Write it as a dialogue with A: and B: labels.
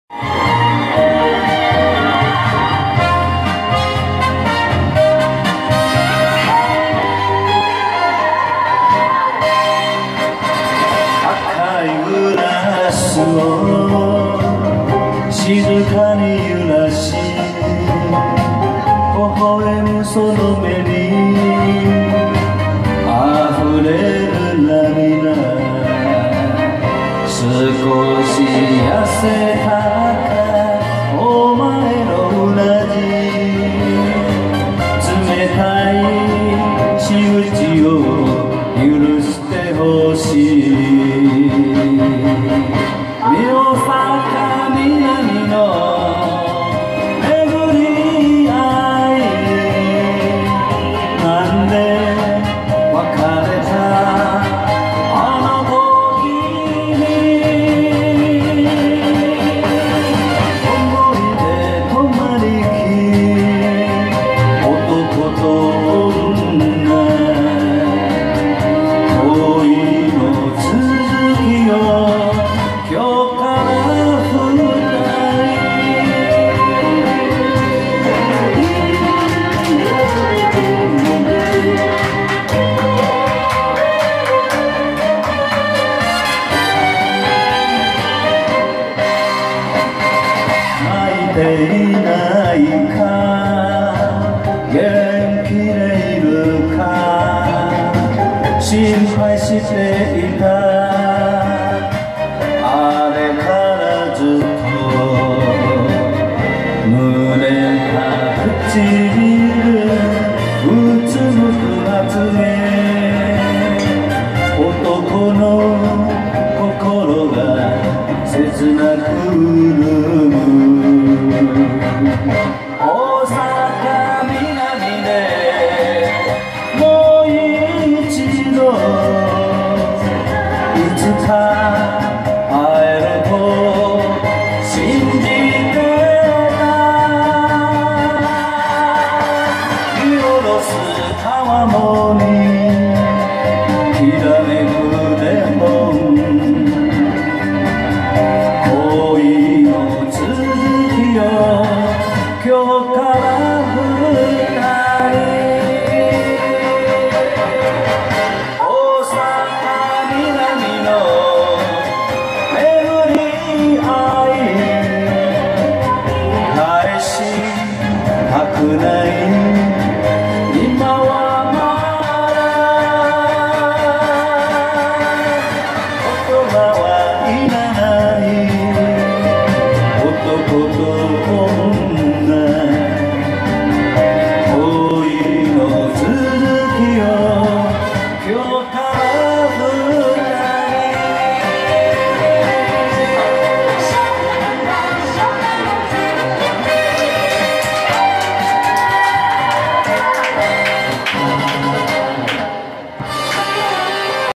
A: 静かに揺らし微笑むその目に溢れる涙少し痩せたかお前のうなじ冷たい仕打ちを許してほしい大阪南の巡り合いなんで別れたあの時に思い出とまりき男と女恋の続きを泣いていない